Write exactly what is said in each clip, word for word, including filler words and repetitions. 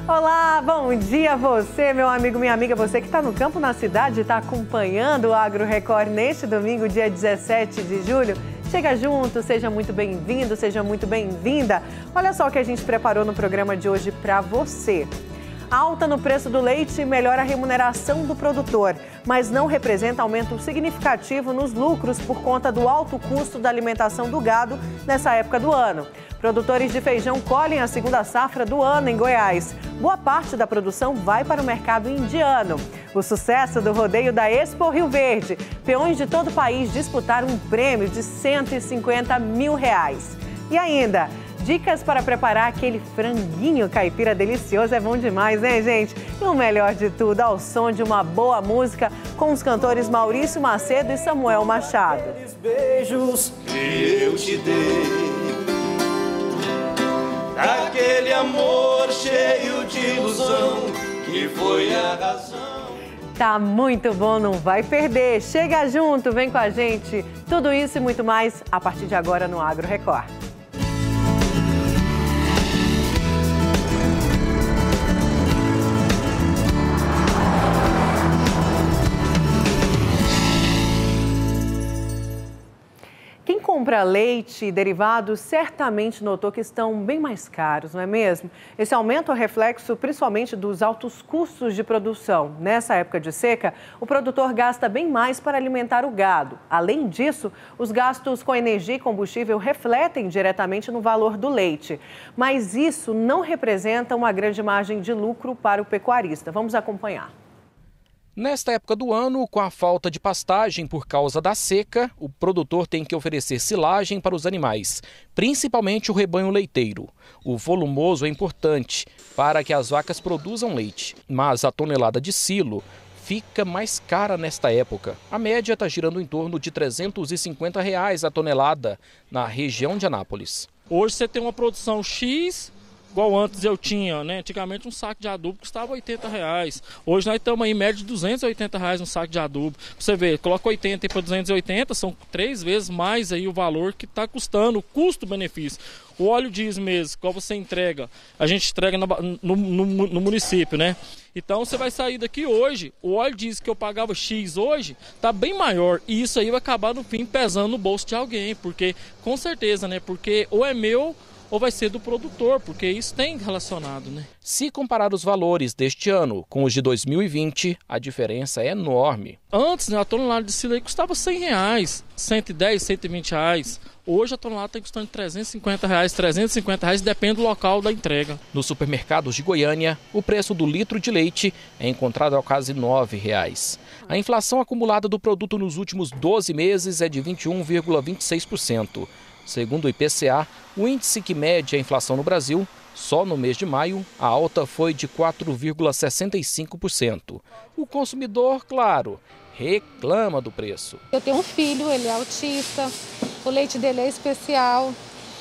Olá, bom dia a você, meu amigo, minha amiga, você que está no campo, na cidade, está acompanhando o Agro Record neste domingo, dia dezessete de julho. Chega junto, seja muito bem-vindo, seja muito bem-vinda. Olha só o que a gente preparou no programa de hoje para você. Alta no preço do leite melhora a remuneração do produtor, mas não representa aumento significativo nos lucros por conta do alto custo da alimentação do gado nessa época do ano. Produtores de feijão colhem a segunda safra do ano em Goiás. Boa parte da produção vai para o mercado indiano. O sucesso do rodeio da Expo Rio Verde. Peões de todo o país disputaram um prêmio de cento e cinquenta mil reais. E ainda, dicas para preparar aquele franguinho caipira delicioso. É bom demais, né, gente? E o melhor de tudo, ao som de uma boa música com os cantores Maurício Macedo e Samuel Machado. Aqueles beijos que eu te dei, aquele amor cheio de ilusão que foi a razão. Tá muito bom, não vai perder. Chega junto, vem com a gente. Tudo isso e muito mais a partir de agora no Agro Record. Quem compra leite e derivados certamente notou que estão bem mais caros, não é mesmo? Esse aumento é reflexo principalmente dos altos custos de produção. Nessa época de seca, o produtor gasta bem mais para alimentar o gado. Além disso, os gastos com energia e combustível refletem diretamente no valor do leite. Mas isso não representa uma grande margem de lucro para o pecuarista. Vamos acompanhar. Nesta época do ano, com a falta de pastagem por causa da seca, o produtor tem que oferecer silagem para os animais, principalmente o rebanho leiteiro. O volumoso é importante para que as vacas produzam leite, mas a tonelada de silo fica mais cara nesta época. A média está girando em torno de trezentos e cinquenta reais a tonelada na região de Anápolis. Hoje você tem uma produção X... Igual antes eu tinha, né? Antigamente um saco de adubo custava oitenta reais. Hoje nós estamos aí em média de duzentos e oitenta reais um saco de adubo. Você vê, coloca oitenta para duzentos e oitenta, são três vezes mais aí o valor que está custando, o custo-benefício. O óleo diesel mesmo, qual você entrega, a gente entrega no, no, no, no município, né? Então você vai sair daqui hoje, o óleo diesel que eu pagava X hoje, tá bem maior. E isso aí vai acabar no fim pesando no bolso de alguém, porque, com certeza, né? Porque ou é meu, ou vai ser do produtor, porque isso tem relacionado, né? Se comparar os valores deste ano com os de dois mil e vinte, a diferença é enorme. Antes, né, a tonelada de silo aí custava cem reais, cento e dez, cento e vinte reais. Hoje a tonelada está custando trezentos e cinquenta reais, trezentos e cinquenta reais, depende do local da entrega. Nos supermercados de Goiânia, o preço do litro de leite é encontrado a quase nove reais. A inflação acumulada do produto nos últimos doze meses é de vinte e um vírgula vinte e seis por cento. Segundo o I P C A, o índice que mede a inflação no Brasil, só no mês de maio, a alta foi de quatro vírgula sessenta e cinco por cento. O consumidor, claro, reclama do preço. Eu tenho um filho, ele é autista, o leite dele é especial,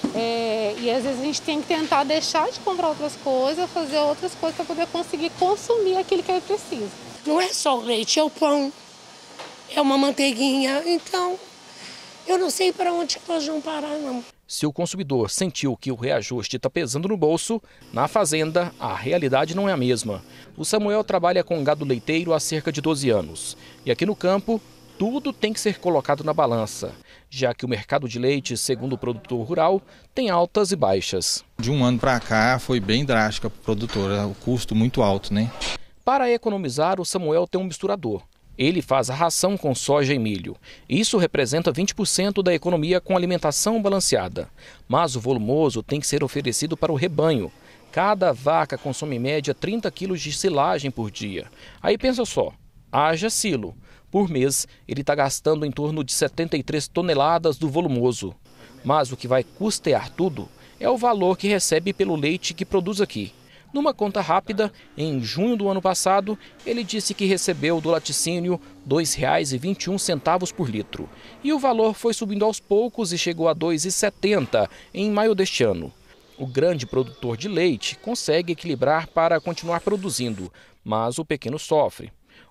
é, e às vezes a gente tem que tentar deixar de comprar outras coisas, fazer outras coisas para poder conseguir consumir aquilo que ele precisa. Não é só o leite, é o pão, é uma manteiguinha, então... Eu não sei para onde nós vamos parar, não. Se o consumidor sentiu que o reajuste está pesando no bolso, na fazenda a realidade não é a mesma. O Samuel trabalha com gado leiteiro há cerca de doze anos. E aqui no campo, tudo tem que ser colocado na balança, já que o mercado de leite, segundo o produtor rural, tem altas e baixas. De um ano para cá foi bem drástica para o produtor, o custo muito alto, né? Para economizar, o Samuel tem um misturador. Ele faz a ração com soja e milho. Isso representa vinte por cento da economia com alimentação balanceada. Mas o volumoso tem que ser oferecido para o rebanho. Cada vaca consome em média trinta quilos de silagem por dia. Aí pensa só, haja silo. Por mês, ele está gastando em torno de setenta e três toneladas do volumoso. Mas o que vai custear tudo é o valor que recebe pelo leite que produz aqui. Numa conta rápida, em junho do ano passado, ele disse que recebeu do laticínio dois reais e vinte e um centavos por litro. E o valor foi subindo aos poucos e chegou a dois reais e setenta centavos em maio deste ano. O grande produtor de leite consegue equilibrar para continuar produzindo, mas o pequeno sofre.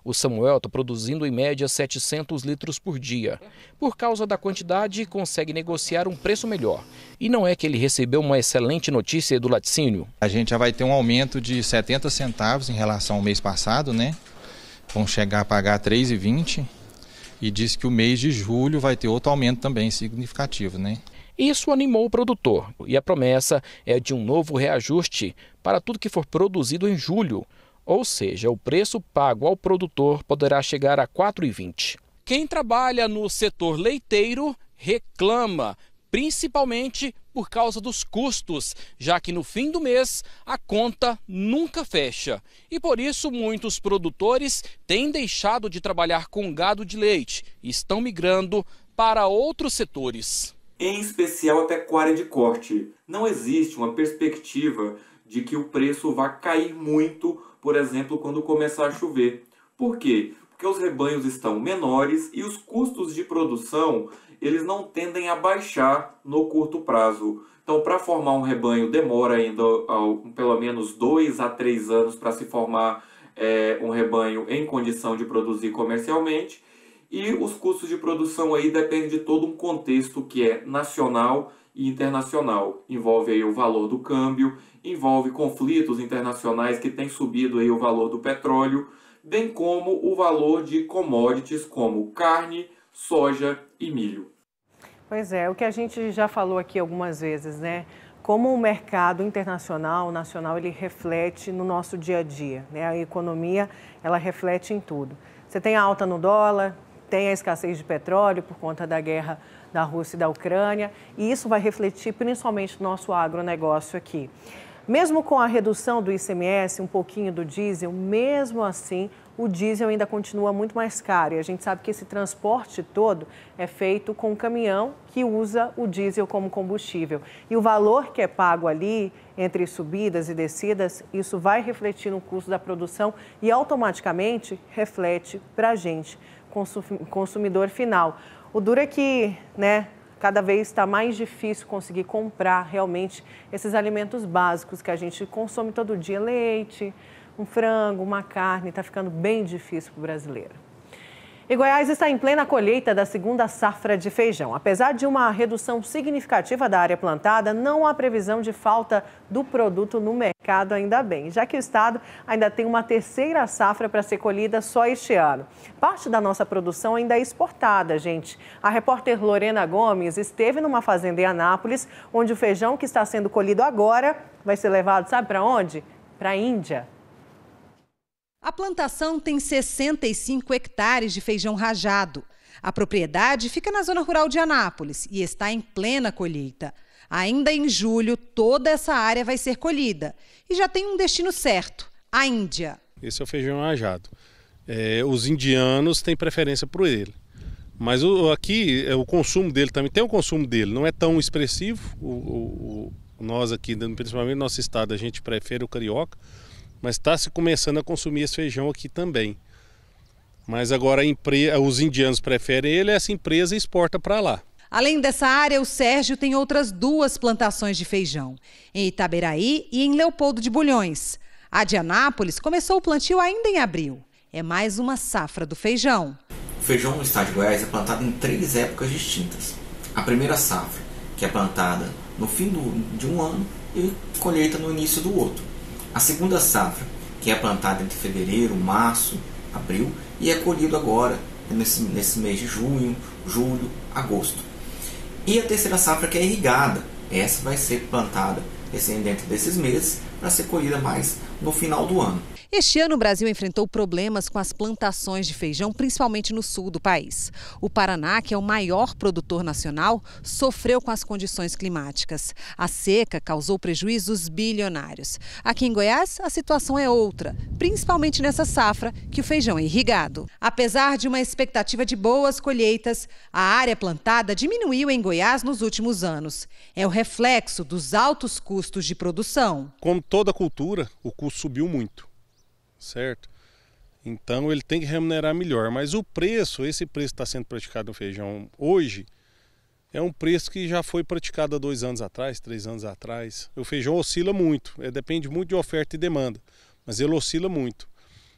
O Samuel está produzindo em média setecentos litros por dia. Por causa da quantidade, consegue negociar um preço melhor. E não é que ele recebeu uma excelente notícia do laticínio? A gente já vai ter um aumento de setenta centavos em relação ao mês passado, né? Vão chegar a pagar três reais e vinte centavos. E diz que o mês de julho vai ter outro aumento também significativo, né? Isso animou o produtor. E a promessa é de um novo reajuste para tudo que for produzido em julho. Ou seja, o preço pago ao produtor poderá chegar a quatro reais e vinte centavos. Quem trabalha no setor leiteiro reclama, principalmente por causa dos custos, já que no fim do mês a conta nunca fecha. E por isso muitos produtores têm deixado de trabalhar com gado de leite e estão migrando para outros setores. Em especial a pecuária de corte. Não existe uma perspectiva de que o preço vá cair muito, por exemplo, quando começar a chover. Por quê? Porque os rebanhos estão menores e os custos de produção eles não tendem a baixar no curto prazo. Então, para formar um rebanho, demora ainda uh, pelo menos dois a três anos para se formar é, um rebanho em condição de produzir comercialmente. E os custos de produção aí dependem de todo um contexto que é nacional e internacional. Envolve aí o valor do câmbio, envolve conflitos internacionais que têm subido aí o valor do petróleo, bem como o valor de commodities como carne, soja e milho. Pois é, o que a gente já falou aqui algumas vezes, né? Como o mercado internacional, nacional, ele reflete no nosso dia a dia, né? A economia, ela reflete em tudo. Você tem a alta no dólar, tem a escassez de petróleo por conta da guerra da Rússia e da Ucrânia, e isso vai refletir principalmente no nosso agronegócio aqui. Mesmo com a redução do I C M S, um pouquinho do diesel, mesmo assim, o diesel ainda continua muito mais caro. E a gente sabe que esse transporte todo é feito com um caminhão que usa o diesel como combustível. E o valor que é pago ali, entre subidas e descidas, isso vai refletir no custo da produção e automaticamente reflete para a gente, consumidor final. O duro é que, né, cada vez está mais difícil conseguir comprar realmente esses alimentos básicos que a gente consome todo dia, leite, um frango, uma carne, está ficando bem difícil para o brasileiro. E Goiás está em plena colheita da segunda safra de feijão. Apesar de uma redução significativa da área plantada, não há previsão de falta do produto no mercado, ainda bem, já que o estado ainda tem uma terceira safra para ser colhida só este ano. Parte da nossa produção ainda é exportada, gente. A repórter Lorena Gomes esteve numa fazenda em Anápolis, onde o feijão que está sendo colhido agora vai ser levado, sabe para onde? Para a Índia. A plantação tem sessenta e cinco hectares de feijão rajado. A propriedade fica na zona rural de Anápolis e está em plena colheita. Ainda em julho, toda essa área vai ser colhida. E já tem um destino certo, a Índia. Esse é o feijão rajado. É, os indianos têm preferência por ele. Mas o, aqui, o consumo dele também, tem o consumo dele, não é tão expressivo. O, o, o, nós aqui, principalmente no nosso estado, a gente prefere o carioca. Mas está se começando a consumir esse feijão aqui também. Mas agora a empre... os indianos preferem ele e essa empresa exporta para lá. Além dessa área, o Sérgio tem outras duas plantações de feijão, em Itaberaí e em Leopoldo de Bulhões. A de Anápolis começou o plantio ainda em abril. É mais uma safra do feijão. O feijão no estado de Goiás é plantado em três épocas distintas. A primeira safra, que é plantada no fim do... de um ano e colheita no início do outro. A segunda safra, que é plantada entre fevereiro, março, abril e é colhido agora, nesse, nesse mês de junho, julho, agosto. E a terceira safra, que é irrigada, essa vai ser plantada dentro desses meses para ser colhida mais no final do ano. Este ano o Brasil enfrentou problemas com as plantações de feijão, principalmente no sul do país. O Paraná, que é o maior produtor nacional, sofreu com as condições climáticas. A seca causou prejuízos bilionários. Aqui em Goiás, a situação é outra, principalmente nessa safra que o feijão é irrigado. Apesar de uma expectativa de boas colheitas, a área plantada diminuiu em Goiás nos últimos anos. É o reflexo dos altos custos de produção. Como toda cultura, o custo subiu muito. Certo? Então ele tem que remunerar melhor, mas o preço, esse preço que está sendo praticado no feijão hoje, é um preço que já foi praticado há dois anos atrás, três anos atrás. O feijão oscila muito, é, depende muito de oferta e demanda, mas ele oscila muito.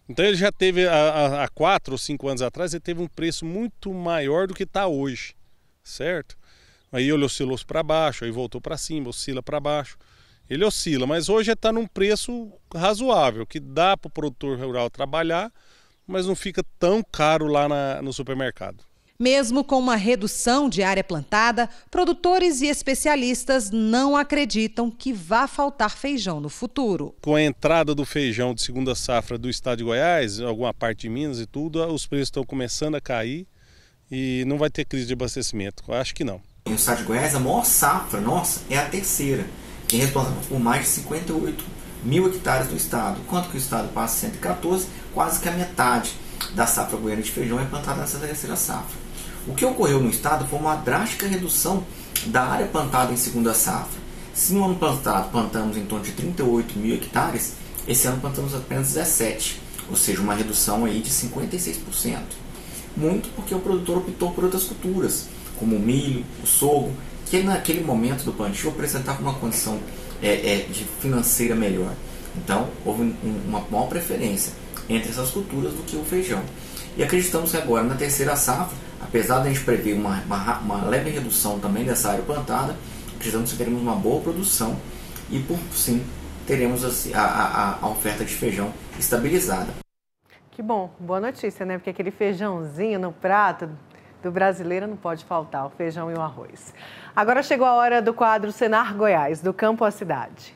Então ele já teve, há quatro ou cinco anos atrás, ele teve um preço muito maior do que está hoje, certo? Aí ele oscilou para baixo, aí voltou para cima, oscila para baixo. Ele oscila, mas hoje está num preço razoável, que dá para o produtor rural trabalhar, mas não fica tão caro lá na, no supermercado. Mesmo com uma redução de área plantada, produtores e especialistas não acreditam que vá faltar feijão no futuro. Com a entrada do feijão de segunda safra do estado de Goiás, alguma parte de Minas e tudo, os preços estão começando a cair e não vai ter crise de abastecimento. Eu acho que não. No estado de Goiás, a maior safra nossa é a terceira, que é responsável por mais de cinquenta e oito mil hectares do estado, enquanto que o estado passa cento e quatorze, quase que a metade da safra goiana de feijão é plantada nessa terceira safra. O que ocorreu no estado foi uma drástica redução da área plantada em segunda safra. Se no ano plantado plantamos em torno de trinta e oito mil hectares, esse ano plantamos apenas dezessete, ou seja, uma redução aí de cinquenta e seis por cento. Muito porque o produtor optou por outras culturas, como o milho, o sorgo, que naquele momento do plantio apresentava uma condição é, é, de financeira melhor. Então, houve um, uma maior preferência entre essas culturas do que o feijão. E acreditamos que agora, na terceira safra, apesar de a gente prever uma, uma, uma leve redução também dessa área plantada, acreditamos que teremos uma boa produção e, por sim, teremos a, a, a oferta de feijão estabilizada. Que bom, boa notícia, né? Porque aquele feijãozinho no prato do brasileiro não pode faltar, o feijão e o arroz. Agora chegou a hora do quadro Senar Goiás, do campo à cidade.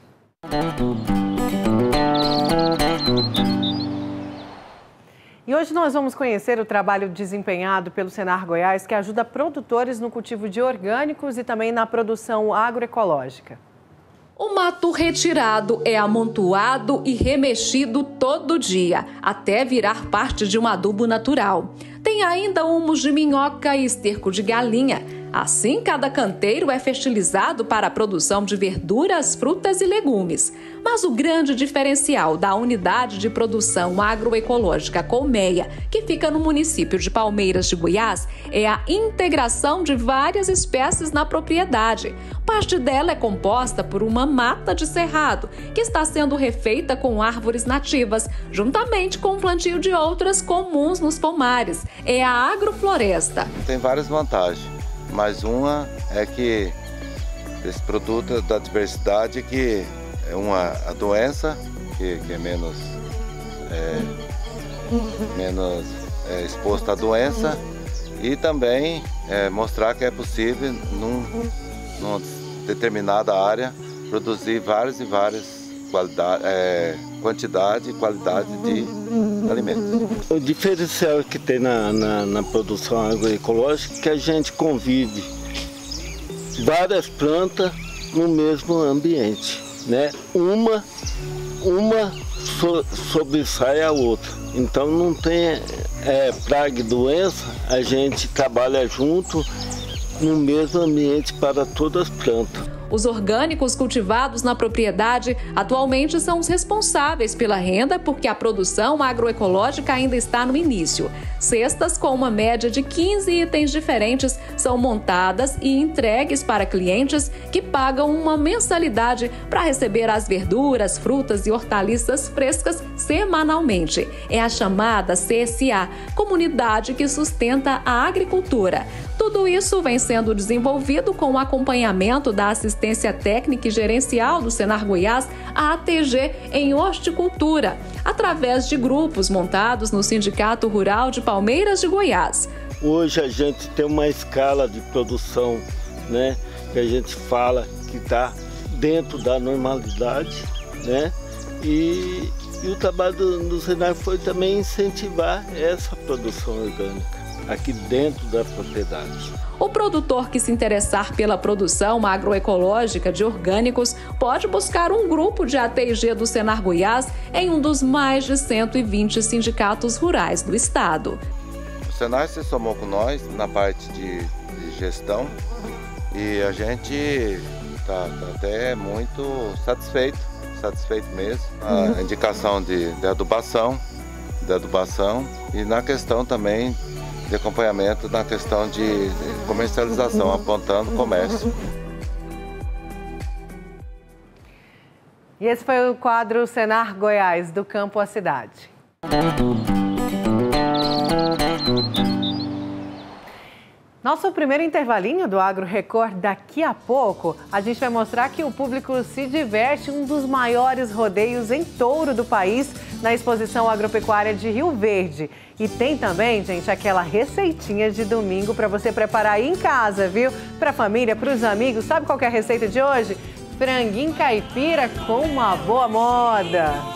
E hoje nós vamos conhecer o trabalho desempenhado pelo Senar Goiás, que ajuda produtores no cultivo de orgânicos e também na produção agroecológica. O mato retirado é amontoado e remexido todo dia, até virar parte de um adubo natural. Tem ainda humus de minhoca e esterco de galinha. Assim, cada canteiro é fertilizado para a produção de verduras, frutas e legumes. Mas o grande diferencial da unidade de produção agroecológica Colmeia, que fica no município de Palmeiras de Goiás, é a integração de várias espécies na propriedade. Parte dela é composta por uma mata de cerrado, que está sendo refeita com árvores nativas, juntamente com o plantio de outras comuns nos pomares. É a agrofloresta. Tem várias vantagens, mas uma é que esse produto da diversidade, que é uma a doença, que, que é menos, é, menos é, exposta à doença, e também é, mostrar que é possível, num, numa determinada área, produzir várias e várias qualidade, é, quantidade e qualidade de alimentos. O diferencial que tem na, na, na produção agroecológica é que a gente convive várias plantas no mesmo ambiente, né? Uma, uma so, sobressai a outra. Então não tem é, praga e doença, a gente trabalha junto no mesmo ambiente para todas as plantas. Os orgânicos cultivados na propriedade atualmente são os responsáveis pela renda, porque a produção agroecológica ainda está no início. Cestas com uma média de quinze itens diferentes são montadas e entregues para clientes que pagam uma mensalidade para receber as verduras, frutas e hortaliças frescas semanalmente. É a chamada C S A, Comunidade que Sustenta a Agricultura. Tudo isso vem sendo desenvolvido com o acompanhamento da assistência técnica e gerencial do Senar Goiás, a A T G, em horticultura, através de grupos montados no Sindicato Rural de Palmeiras de Goiás. Hoje a gente tem uma escala de produção, né, que a gente fala que está dentro da normalidade, né, e, e o trabalho do, do Senar foi também incentivar essa produção orgânica aqui dentro da propriedade. O produtor que se interessar pela produção agroecológica de orgânicos pode buscar um grupo de A T G do Senar Goiás em um dos mais de cento e vinte sindicatos rurais do estado. O Senar se somou com nós na parte de, de gestão e a gente está tá até muito satisfeito, satisfeito mesmo. A indicação de, de adubação, de adubação e na questão também de acompanhamento na questão de comercialização, apontando comércio. E esse foi o quadro Senar Goiás, do campo à cidade. Nosso primeiro intervalinho do Agro Record, daqui a pouco, a gente vai mostrar que o público se diverte em um dos maiores rodeios em touro do país, na exposição agropecuária de Rio Verde. E tem também, gente, aquela receitinha de domingo para você preparar aí em casa, viu? Para a família, para os amigos. Sabe qual que é a receita de hoje? Franguinho caipira com uma boa moda.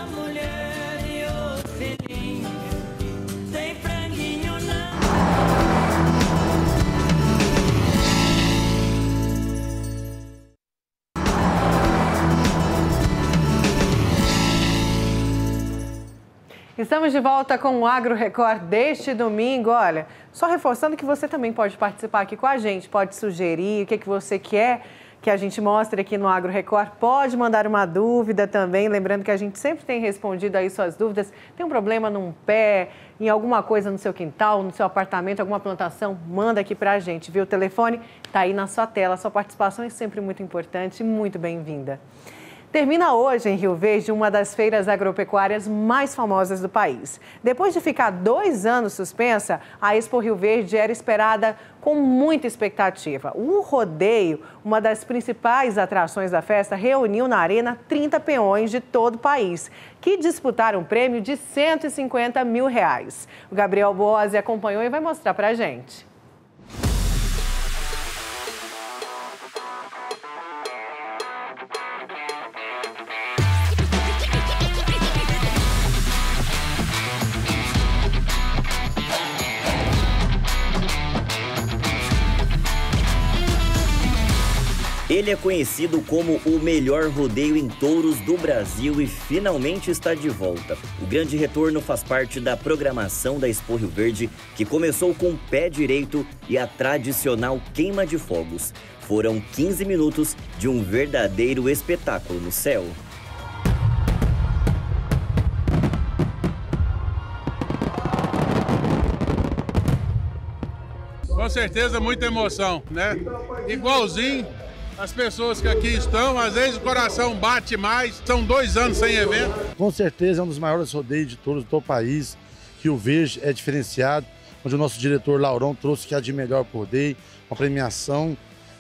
Estamos de volta com o Agro Record deste domingo. Olha, só reforçando que você também pode participar aqui com a gente, pode sugerir o que, que você quer que a gente mostre aqui no Agro Record, pode mandar uma dúvida também, lembrando que a gente sempre tem respondido aí suas dúvidas. Tem um problema num pé, em alguma coisa no seu quintal, no seu apartamento, alguma plantação, manda aqui pra gente, viu? O telefone tá aí na sua tela, sua participação é sempre muito importante e muito bem-vinda. Termina hoje em Rio Verde uma das feiras agropecuárias mais famosas do país. Depois de ficar dois anos suspensa, a Expo Rio Verde era esperada com muita expectativa. O rodeio, uma das principais atrações da festa, reuniu na arena trinta peões de todo o país, que disputaram um prêmio de cento e cinquenta mil reais. O Gabriel Boazzi acompanhou e vai mostrar pra gente. Ele é conhecido como o melhor rodeio em touros do Brasil e finalmente está de volta. O grande retorno faz parte da programação da Expo Rio Verde, que começou com o pé direito e a tradicional queima de fogos. Foram quinze minutos de um verdadeiro espetáculo no céu. Com certeza, muita emoção, né? Igualzinho as pessoas que aqui estão, às vezes o coração bate mais, são dois anos sem evento. Com certeza é um dos maiores rodeios de touros do país, Rio Verde é diferenciado, onde o nosso diretor Laurão trouxe que é de melhor rodeio, uma premiação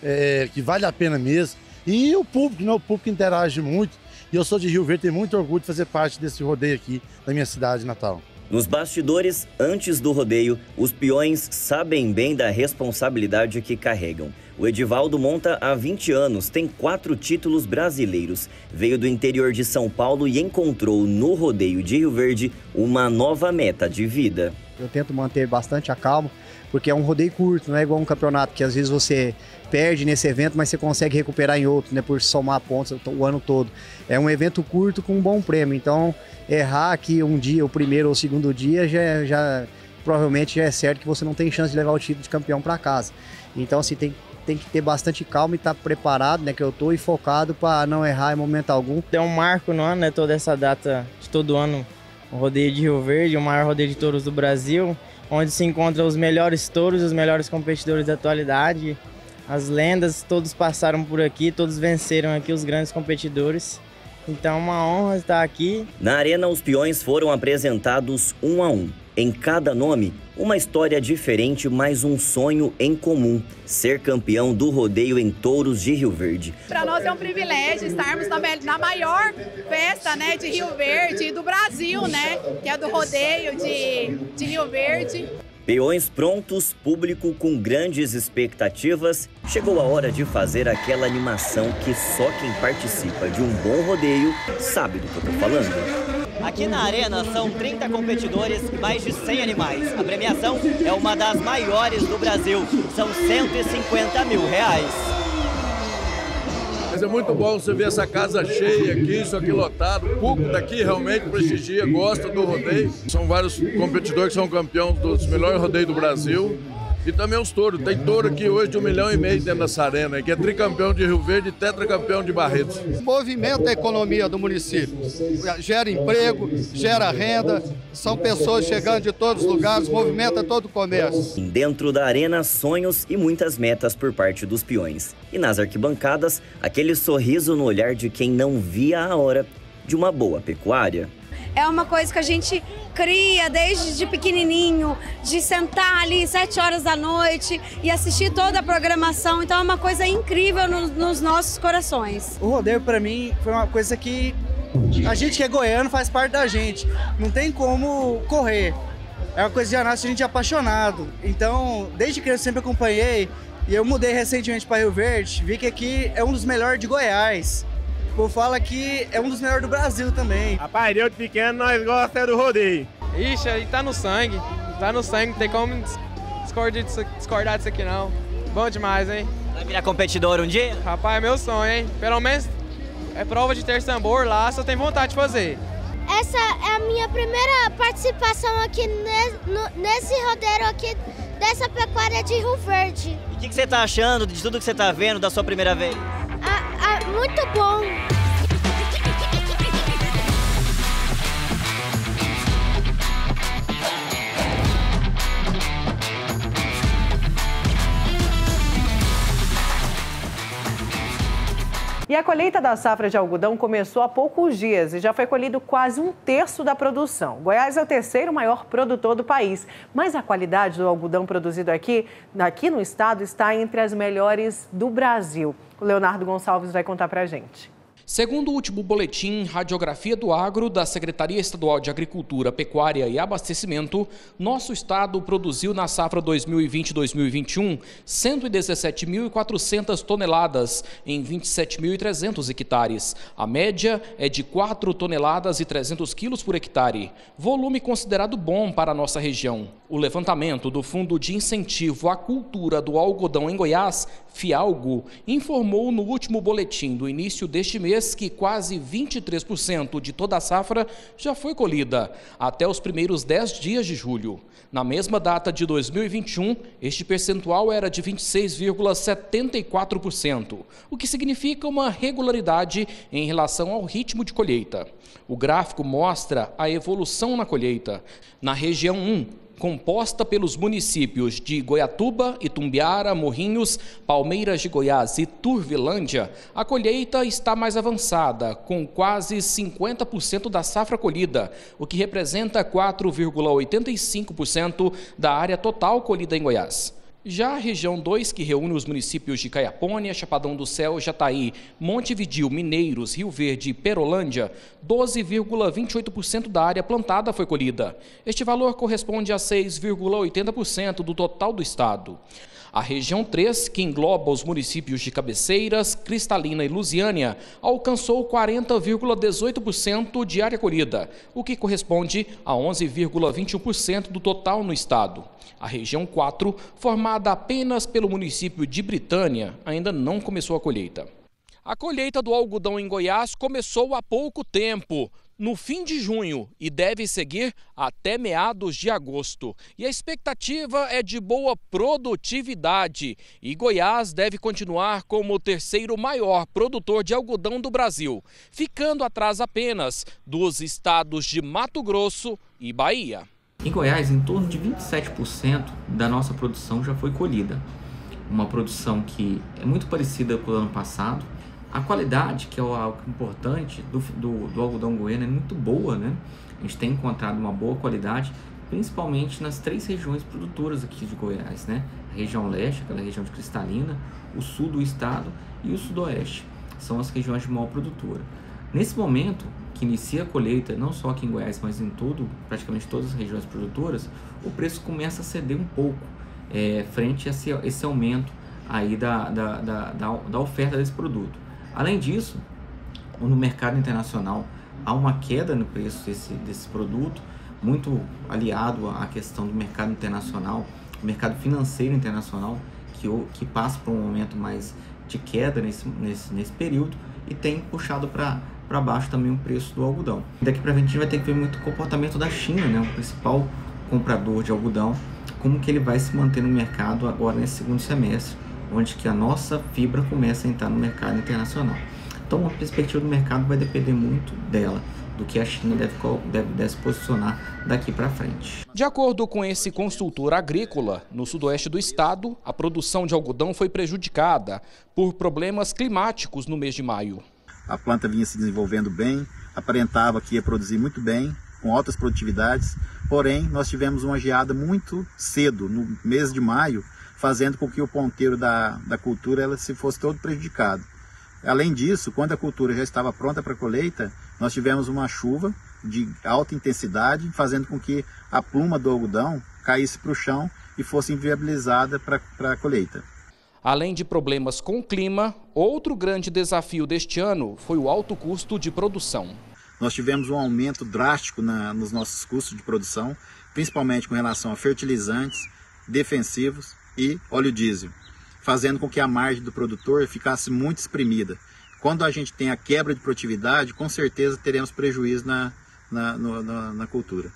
é, que vale a pena mesmo. E o público, né? O público interage muito, e eu sou de Rio Verde, tenho muito orgulho de fazer parte desse rodeio aqui na minha cidade natal. Nos bastidores, antes do rodeio, os peões sabem bem da responsabilidade que carregam. O Edivaldo monta há vinte anos, tem quatro títulos brasileiros. Veio do interior de São Paulo e encontrou no rodeio de Rio Verde uma nova meta de vida. Eu tento manter bastante a calma, porque é um rodeio curto, não é igual um campeonato que às vezes você perde nesse evento, mas você consegue recuperar em outro, né, por somar pontos o ano todo. É um evento curto com um bom prêmio, então errar aqui um dia, o primeiro ou o segundo dia, já, já provavelmente já é certo que você não tem chance de levar o título de campeão para casa. Então assim, tem, tem que ter bastante calma e estar tá preparado, né, que eu estou e focado para não errar em momento algum. É um marco no ano, né, toda essa data de todo ano, o rodeio de Rio Verde, o maior rodeio de touros do Brasil, onde se encontram os melhores touros, os melhores competidores da atualidade. As lendas, todos passaram por aqui, todos venceram aqui os grandes competidores. Então é uma honra estar aqui. Na arena, os peões foram apresentados um a um. Em cada nome, uma história diferente, mas um sonho em comum: ser campeão do rodeio em touros de Rio Verde. Para nós é um privilégio estarmos na, na maior festa, né, de Rio Verde e do Brasil, né, que é do rodeio de, de Rio Verde. Peões prontos, público com grandes expectativas. Chegou a hora de fazer aquela animação que só quem participa de um bom rodeio sabe do que eu tô falando. Aqui na arena são trinta competidores e mais de cem animais. A premiação é uma das maiores do Brasil. São cento e cinquenta mil reais. Mas é muito bom você ver essa casa cheia aqui, isso aqui lotado. O público daqui realmente prestigia, gosta do rodeio. São vários competidores que são campeões dos melhores rodeios do Brasil. E também os touros. Tem touro aqui hoje de um milhão e meio dentro dessa arena, que é tricampeão de Rio Verde e tetracampeão de Barretos. Movimenta a economia do município. Gera emprego, gera renda, são pessoas chegando de todos os lugares, movimenta todo o comércio. Dentro da arena, sonhos e muitas metas por parte dos peões. E nas arquibancadas, aquele sorriso no olhar de quem não via a hora de uma boa pecuária. é uma coisa que a gente cria desde de pequenininho, de sentar ali sete horas da noite e assistir toda a programação. Então é uma coisa incrível no, nos nossos corações. O rodeio para mim foi uma coisa que a gente que é goiano faz parte da gente. Não tem como correr. É uma coisa que já nasce a gente é apaixonado. Então, desde criança sempre acompanhei. E eu mudei recentemente para Rio Verde, vi que aqui é um dos melhores de Goiás. O povo fala que é um dos melhores do Brasil também. Rapaz, eu de pequeno, nós gostamos do rodeio. Ixi, aí tá no sangue. Tá no sangue, não tem como discordar disso, discordar disso aqui não. Bom demais, hein? Vai virar competidor um dia? Rapaz, é meu sonho, hein? Pelo menos é prova de ter tambor lá, só tenho vontade de fazer. Essa é a minha primeira participação aqui nesse rodeio aqui dessa pecuária de Rio Verde. E o que, que você tá achando de tudo que você tá vendo da sua primeira vez? Ah, ah, muito bom. E a colheita da safra de algodão começou há poucos dias e já foi colhido quase um terço da produção. Goiás é o terceiro maior produtor do país, mas a qualidade do algodão produzido aqui, aqui no estado está entre as melhores do Brasil. O Leonardo Gonçalves vai contar pra gente. Segundo o último boletim Radiografia do Agro da Secretaria Estadual de Agricultura, Pecuária e Abastecimento, nosso estado produziu na safra dois mil e vinte a dois mil e vinte e um cento e dezessete mil e quatrocentas toneladas em vinte e sete mil e trezentos hectares. A média é de quatro toneladas e trezentos quilos por hectare, volume considerado bom para a nossa região. O levantamento do Fundo de Incentivo à Cultura do Algodão em Goiás, Fialgo, informou no último boletim do início deste mês que quase vinte e três por cento de toda a safra já foi colhida até os primeiros dez dias de julho. Na mesma data de dois mil e vinte e um, este percentual era de vinte e seis vírgula setenta e quatro por cento, o que significa uma regularidade em relação ao ritmo de colheita. O gráfico mostra a evolução na colheita. Na região um, composta pelos municípios de Goiatuba, Itumbiara, Morrinhos, Palmeiras de Goiás e Turvilândia, a colheita está mais avançada, com quase cinquenta por cento da safra colhida, o que representa quatro vírgula oitenta e cinco por cento da área total colhida em Goiás. Já a região dois, que reúne os municípios de Caiapônia, Chapadão do Céu, Jataí, Montevidéu, Mineiros, Rio Verde e Perolândia, doze vírgula vinte e oito por cento da área plantada foi colhida. Este valor corresponde a seis vírgula oitenta por cento do total do estado. A região três, que engloba os municípios de Cabeceiras, Cristalina e Lusiânia, alcançou quarenta vírgula dezoito por cento de área colhida, o que corresponde a onze vírgula vinte e um por cento do total no estado. A região quatro, formada apenas pelo município de Britânia, ainda não começou a colheita. A colheita do algodão em Goiás começou há pouco tempo, no fim de junho, e deve seguir até meados de agosto. E a expectativa é de boa produtividade. E Goiás deve continuar como o terceiro maior produtor de algodão do Brasil, ficando atrás apenas dos estados de Mato Grosso e Bahia. Em Goiás, em torno de vinte e sete por cento da nossa produção já foi colhida. Uma produção que é muito parecida com o ano passado. A qualidade, que é algo importante, do, do, do algodão goiano é muito boa, né? A gente tem encontrado uma boa qualidade, principalmente nas três regiões produtoras aqui de Goiás, né? A região leste, aquela região de Cristalina, o sul do estado e o sudoeste. São as regiões de maior produtora. Nesse momento, que inicia a colheita, não só aqui em Goiás, mas em todo, praticamente todas as regiões produtoras, o preço começa a ceder um pouco, é, frente a esse, esse aumento aí da, da, da, da, da oferta desse produto. Além disso, no mercado internacional há uma queda no preço desse, desse produto, muito aliado à questão do mercado internacional, o mercado financeiro internacional, que, que passa por um momento mais de queda nesse, nesse, nesse período e tem puxado para para baixo também o preço do algodão. Daqui para frente a gente vai ter que ver muito o comportamento da China, né, o principal comprador de algodão, como que ele vai se manter no mercado agora nesse segundo semestre, onde que a nossa fibra começa a entrar no mercado internacional. Então a perspectiva do mercado vai depender muito dela, do que a China deve, deve, deve se posicionar daqui para frente. De acordo com esse consultor agrícola, no sudoeste do estado, a produção de algodão foi prejudicada por problemas climáticos no mês de maio. a planta vinha se desenvolvendo bem, aparentava que ia produzir muito bem, com altas produtividades, porém nós tivemos uma geada muito cedo, no mês de maio, fazendo com que o ponteiro da, da cultura ela se fosse todo prejudicado. Além disso, quando a cultura já estava pronta para a colheita, nós tivemos uma chuva de alta intensidade, fazendo com que a pluma do algodão caísse para o chão e fosse inviabilizada para a colheita. Além de problemas com o clima, outro grande desafio deste ano foi o alto custo de produção. Nós tivemos um aumento drástico na, nos nossos custos de produção, principalmente com relação a fertilizantes, defensivos e óleo diesel, fazendo com que a margem do produtor ficasse muito espremida. Quando a gente tem a quebra de produtividade, com certeza teremos prejuízo na, na, no, na, na cultura.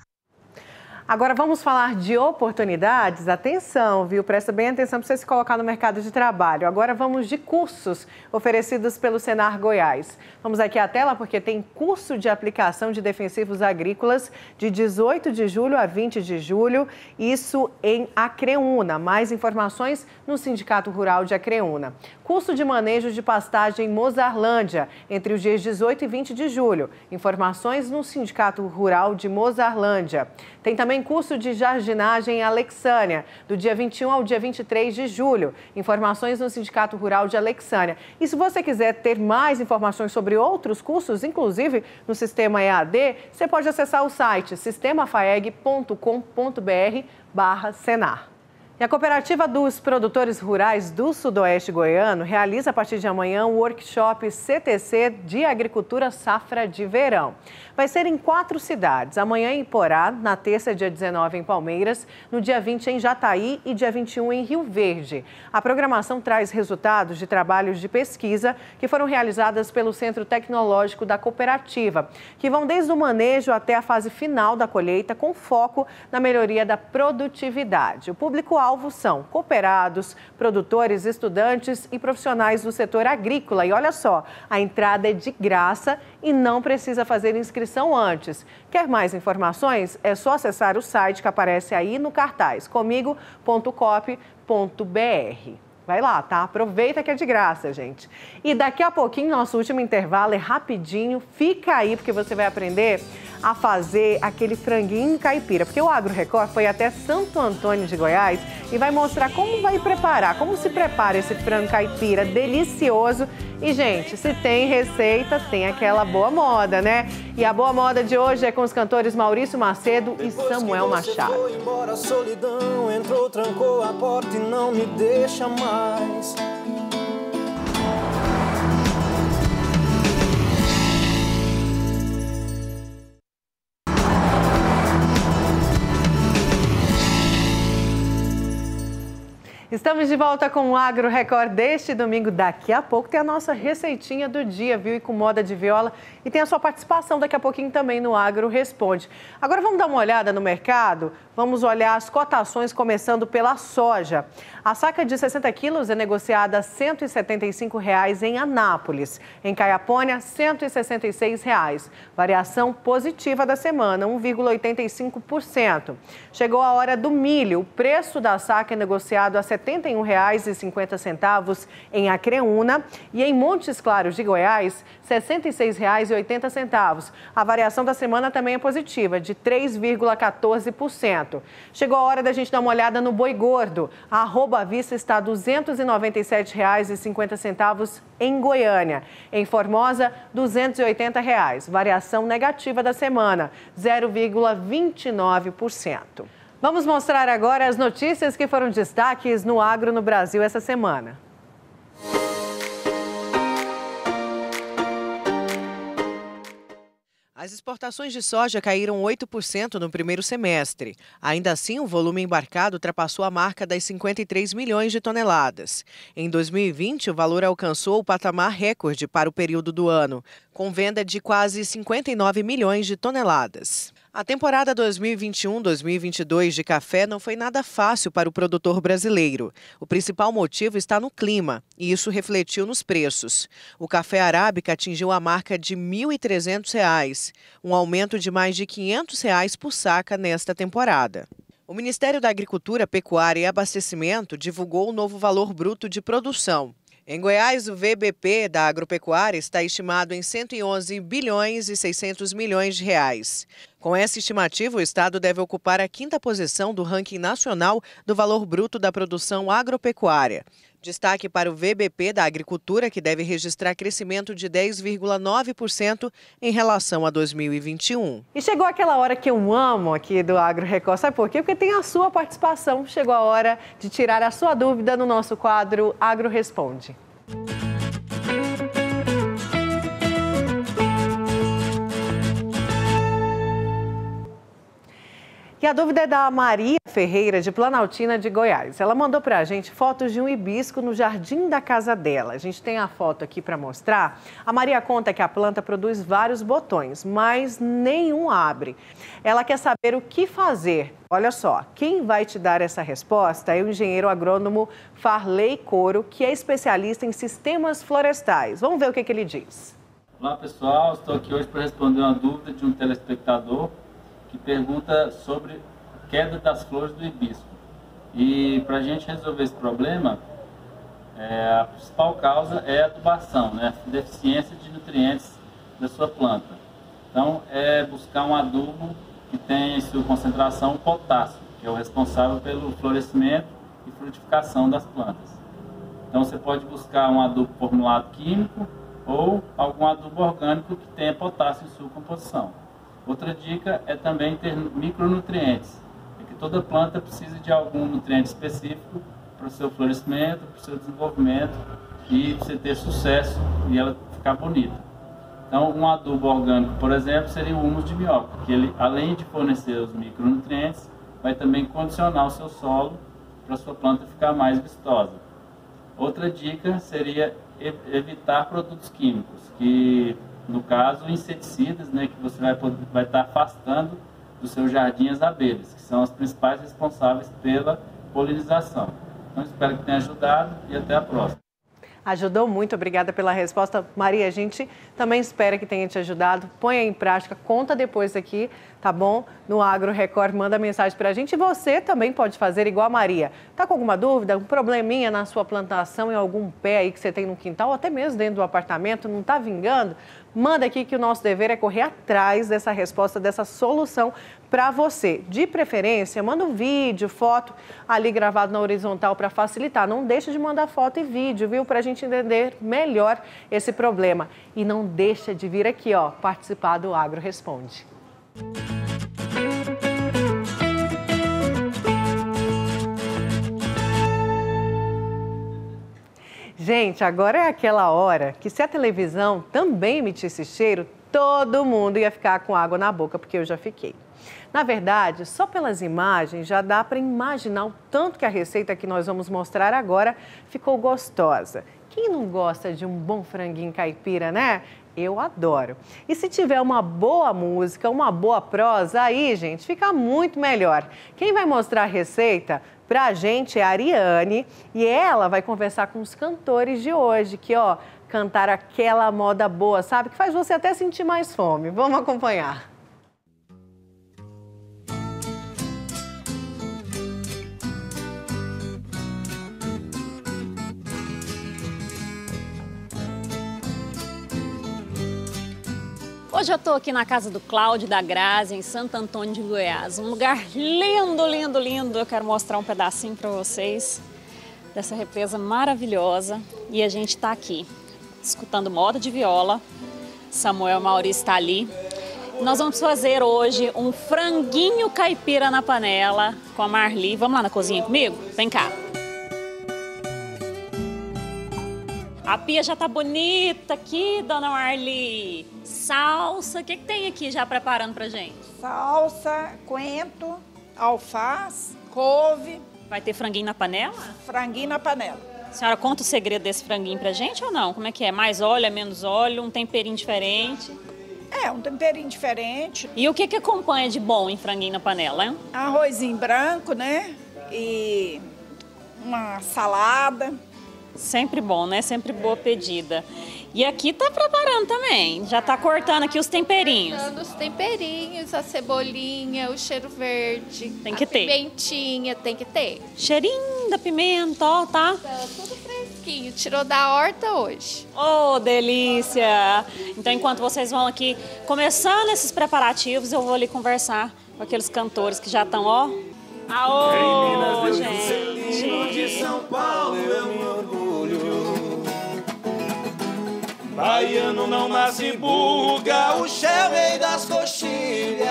Agora vamos falar de oportunidades. Atenção, viu? Presta bem atenção para você se colocar no mercado de trabalho. Agora vamos de cursos oferecidos pelo Senar Goiás. Vamos aqui à tela porque tem curso de aplicação de defensivos agrícolas de dezoito de julho a vinte de julho, isso em Acreúna. Mais informações no Sindicato Rural de Acreúna. Curso de manejo de pastagem Mozarlândia, entre os dias dezoito e vinte de julho. Informações no Sindicato Rural de Mozarlândia. Tem também curso de jardinagem em Alexânia, do dia vinte e um ao dia vinte e três de julho. Informações no Sindicato Rural de Alexânia. E se você quiser ter mais informações sobre outros cursos, inclusive no sistema E A D, você pode acessar o site sistema faeg ponto com ponto br barra Senar. E a Cooperativa dos Produtores Rurais do Sudoeste Goiano realiza a partir de amanhã o workshop C T C de Agricultura Safra de Verão. Vai ser em quatro cidades, amanhã em Iporá, na terça, dia dezenove, em Palmeiras, no dia vinte em Jataí e dia vinte e um em Rio Verde. A programação traz resultados de trabalhos de pesquisa que foram realizadas pelo Centro Tecnológico da Cooperativa, que vão desde o manejo até a fase final da colheita, com foco na melhoria da produtividade. O público-alvo são cooperados, produtores, estudantes e profissionais do setor agrícola. E olha só, a entrada é de graça e não precisa fazer inscrição antes. Quer mais informações? É só acessar o site que aparece aí no cartaz, comigo ponto coop ponto br. Vai lá, tá? Aproveita que é de graça, gente. E daqui a pouquinho, nosso último intervalo é rapidinho. Fica aí, porque você vai aprender a fazer aquele franguinho caipira. Porque o Agro Record foi até Santo Antônio de Goiás e vai mostrar como vai preparar, como se prepara esse frango caipira delicioso. E, gente, se tem receita, tem aquela boa moda, né? E a boa moda de hoje é com os cantores Maurício Macedo e Samuel Machado. Foi embora a solidão, entrou, trancou a porta e não me deixa mais. Estamos de volta com o Agro Record deste domingo. Daqui a pouco tem a nossa receitinha do dia, viu? E com moda de viola. E tem a sua participação daqui a pouquinho também no Agro Responde. Agora vamos dar uma olhada no mercado? Vamos olhar as cotações, começando pela soja. A saca de sessenta quilos é negociada a cento e setenta e cinco reais em Anápolis. Em Caiapônia, cento e sessenta e seis reais. Variação positiva da semana, um vírgula oitenta e cinco por cento. Chegou a hora do milho. O preço da saca é negociado a setenta e um reais e cinquenta centavos em Acreúna e em Montes Claros de Goiás, sessenta e seis reais e oitenta centavos. A variação da semana também é positiva, de três vírgula quatorze por cento. Chegou a hora da gente dar uma olhada no boi gordo. A arroba à vista está a duzentos e noventa e sete reais e cinquenta centavos em Goiânia. Em Formosa, duzentos e oitenta reais. Variação negativa da semana, zero vírgula vinte e nove por cento. Vamos mostrar agora as notícias que foram destaques no agro no Brasil essa semana. As exportações de soja caíram oito por cento no primeiro semestre. Ainda assim, o volume embarcado ultrapassou a marca das cinquenta e três milhões de toneladas. Em dois mil e vinte, o valor alcançou o patamar recorde para o período do ano, com venda de quase cinquenta e nove milhões de toneladas. A temporada dois mil e vinte e um dois mil e vinte e dois de café não foi nada fácil para o produtor brasileiro. O principal motivo está no clima, e isso refletiu nos preços. O café arábica atingiu a marca de mil e trezentos reais, um aumento de mais de quinhentos reais por saca nesta temporada. O Ministério da Agricultura, Pecuária e Abastecimento divulgou o novo valor bruto de produção. Em Goiás, o V B P da agropecuária está estimado em cento e onze bilhões e seiscentos milhões de reais. Com essa estimativa, o estado deve ocupar a quinta posição do ranking nacional do valor bruto da produção agropecuária. Destaque para o V B P da agricultura, que deve registrar crescimento de dez vírgula nove por cento em relação a dois mil e vinte e um. E chegou aquela hora que eu amo aqui do Agro Record. Sabe por quê? Porque tem a sua participação. Chegou a hora de tirar a sua dúvida no nosso quadro Agro Responde. E a dúvida é da Maria Ferreira, de Planaltina, de Goiás. Ela mandou para a gente fotos de um hibisco no jardim da casa dela. A gente tem a foto aqui para mostrar. A Maria conta que a planta produz vários botões, mas nenhum abre. Ela quer saber o que fazer. Olha só, quem vai te dar essa resposta é o engenheiro agrônomo Farley Coro, que é especialista em sistemas florestais. Vamos ver o que, que ele diz. Olá pessoal, estou aqui hoje para responder uma dúvida de um telespectador que pergunta sobre queda das flores do hibisco. E para a gente resolver esse problema, é, a principal causa é a adubação, né? A deficiência de nutrientes da sua planta. Então, é buscar um adubo que tenha em sua concentração potássio, que é o responsável pelo florescimento e frutificação das plantas. Então, você pode buscar um adubo formulado químico ou algum adubo orgânico que tenha potássio em sua composição. Outra dica é também ter micronutrientes, é que toda planta precisa de algum nutriente específico para o seu florescimento, para o seu desenvolvimento e para você ter sucesso e ela ficar bonita. Então, um adubo orgânico, por exemplo, seria o humus de minhoca, que ele, além de fornecer os micronutrientes, vai também condicionar o seu solo para a sua planta ficar mais vistosa. Outra dica seria evitar produtos químicos, que no caso, inseticidas, né, que você vai, poder, vai estar afastando do seu jardim as abelhas, que são as principais responsáveis pela polinização. Então, espero que tenha ajudado e até a próxima. Ajudou muito, obrigada pela resposta. Maria, a gente também espera que tenha te ajudado. Ponha em prática, conta depois aqui, tá bom? No Agro Record, manda mensagem pra gente. E você também pode fazer igual a Maria. Tá com alguma dúvida, um probleminha na sua plantação, em algum pé aí que você tem no quintal, ou até mesmo dentro do apartamento, não tá vingando? Manda aqui que o nosso dever é correr atrás dessa resposta, dessa solução para você. De preferência, manda um vídeo, foto ali gravado na horizontal para facilitar. Não deixa de mandar foto e vídeo, viu? Para a gente entender melhor esse problema. E não deixa de vir aqui, ó, participar do Agro Responde. Gente, agora é aquela hora que se a televisão também emitisse cheiro, todo mundo ia ficar com água na boca, porque eu já fiquei. Na verdade, só pelas imagens já dá para imaginar o tanto que a receita que nós vamos mostrar agora ficou gostosa. Quem não gosta de um bom franguinho caipira, né? Eu adoro. E se tiver uma boa música, uma boa prosa, aí, gente, fica muito melhor. Quem vai mostrar a receita pra gente é a Ariane e ela vai conversar com os cantores de hoje, que, ó, cantaram aquela moda boa, sabe? Que faz você até sentir mais fome. Vamos acompanhar. Hoje eu estou aqui na casa do Cláudio e da Grazi, em Santo Antônio de Goiás. Um lugar lindo, lindo, lindo. Eu quero mostrar um pedacinho para vocês dessa represa maravilhosa. E a gente está aqui, escutando moda de viola. Samuel Maurício está ali. Nós vamos fazer hoje um franguinho caipira na panela com a Marli. Vamos lá na cozinha comigo? Vem cá. A pia já tá bonita aqui, dona Marli. Salsa, o que, que tem aqui já preparando pra gente? Salsa, coentro, alface, couve. Vai ter franguinho na panela? Franguinho na panela. A senhora conta o segredo desse franguinho pra gente ou não? Como é que é? Mais óleo, é menos óleo, um temperinho diferente? É, um temperinho diferente. E o que que acompanha de bom em franguinho na panela, hein? Arrozinho branco, né? E uma salada. Sempre bom, né? Sempre boa pedida. E aqui tá preparando também. Já tá cortando aqui os temperinhos. Cortando os temperinhos, a cebolinha, o cheiro verde. Tem que a ter. Pimentinha, tem que ter. Cheirinho da pimenta, ó, tá? Tá tudo fresquinho. fresquinho, tirou da horta hoje. Oh, delícia! Então, enquanto vocês vão aqui começando esses preparativos, eu vou ali conversar com aqueles cantores que já estão, ó. Aô, gente! De São Paulo é um orgulho. Baiano não nasce em buga, o Shell rei das coxilhas.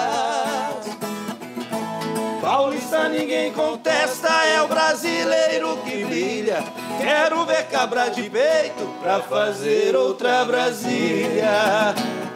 Paulista ninguém contesta, é o brasileiro que brilha. Quero ver cabra de peito pra fazer outra Brasília.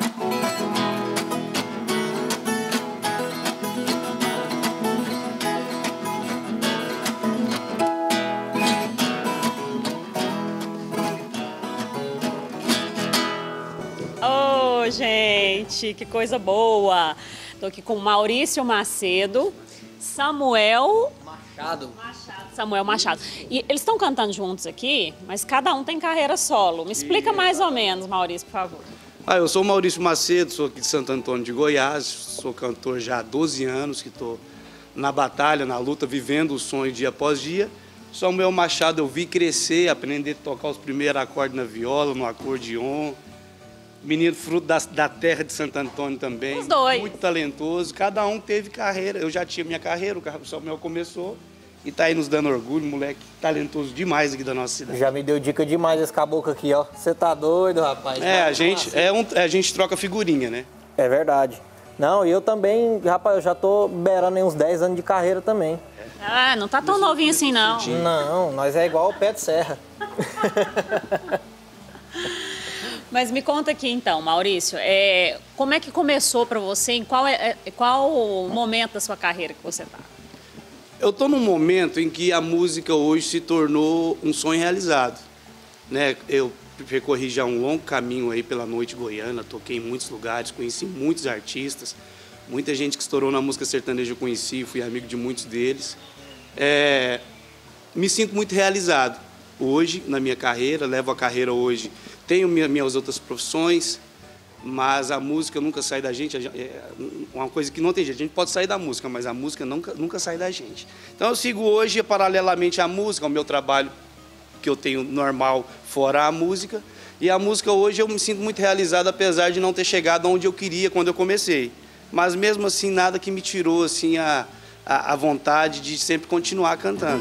Oh, gente, que coisa boa! Tô aqui com Maurício Macedo, Samuel Machado. Machado. Samuel Machado. E eles estão cantando juntos aqui, mas cada um tem carreira solo. Me explica mais ou menos, Maurício, por favor. Ah, eu sou o Maurício Macedo, sou aqui de Santo Antônio de Goiás, sou cantor já há doze anos, que estou na batalha, na luta, vivendo o sonho dia após dia. Samuel Machado eu vi crescer, aprender a tocar os primeiros acordes na viola, no acordeon. Menino fruto da, da terra de Santo Antônio também. Os dois. Muito talentoso. Cada um teve carreira. Eu já tinha minha carreira, o Samuel começou e tá aí nos dando orgulho. Moleque talentoso demais aqui da nossa cidade. Já me deu dica demais esse caboclo aqui, ó. Você tá doido, rapaz? É, a gente, é um, a gente troca figurinha, né? É verdade. Não, e eu também, rapaz, eu já tô beirando aí uns dez anos de carreira também. Ah, não tá tão novinho assim, não. Não, nós é igual o pé de serra. Mas me conta aqui então, Maurício, é, como é que começou para você, em qual, é, qual momento da sua carreira que você está? Eu estou num momento em que a música hoje se tornou um sonho realizado, né? Eu percorri já um longo caminho aí pela noite goiana, toquei em muitos lugares, conheci muitos artistas, muita gente que estourou na música sertaneja eu conheci, fui amigo de muitos deles. É, me sinto muito realizado hoje na minha carreira, levo a carreira hoje. Tenho minhas outras profissões, mas a música nunca sai da gente. É uma coisa que não tem jeito. A gente pode sair da música, mas a música nunca, nunca sai da gente. Então eu sigo hoje, paralelamente à música, ao meu trabalho que eu tenho normal fora a música. E a música hoje eu me sinto muito realizado, apesar de não ter chegado onde eu queria quando eu comecei. Mas mesmo assim, nada que me tirou assim, a, a, a vontade de sempre continuar cantando.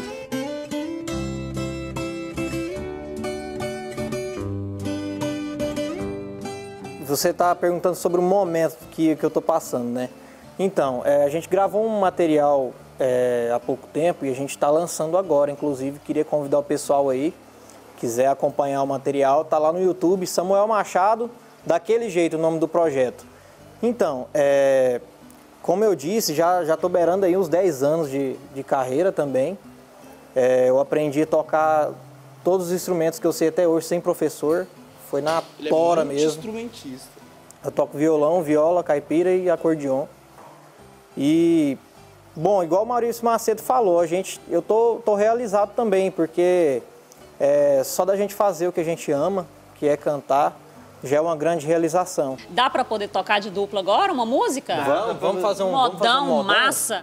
Você está perguntando sobre o momento que, que eu estou passando, né? Então, é, a gente gravou um material é, há pouco tempo e a gente está lançando agora. Inclusive, queria convidar o pessoal aí, quiser acompanhar o material, tá lá no YouTube, Samuel Machado, daquele jeito o nome do projeto. Então, é, como eu disse, já estou beirando aí uns dez anos de, de carreira também. É, eu aprendi a tocar todos os instrumentos que eu sei até hoje sem professor. Foi na Ele tora é muito mesmo. Instrumentista. Eu toco violão, viola, caipira e acordeon. E, bom, igual o Maurício Macedo falou, a gente, eu tô, tô realizado também, porque é, só da gente fazer o que a gente ama, que é cantar, já é uma grande realização. Dá para poder tocar de dupla agora, uma música? Vamos, vamos fazer um modão, vamos fazer um modão? massa.